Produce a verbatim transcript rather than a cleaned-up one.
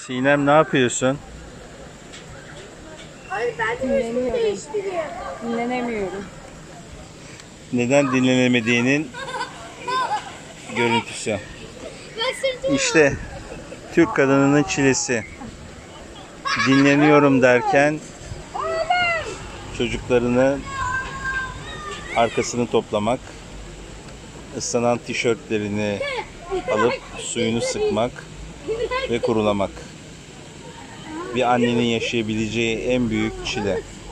Sinem ne yapıyorsun? Hayır, ben de üstümü değiştiriyorum. Dinlenemiyorum. Neden dinlenemediğinin görüntüsü. İşte Türk kadınının çilesi. Dinleniyorum derken çocuklarını arkasını toplamak, ıslanan tişörtlerini alıp suyunu sıkmak ve kurulamak. Bir annenin yaşayabileceği en büyük çile.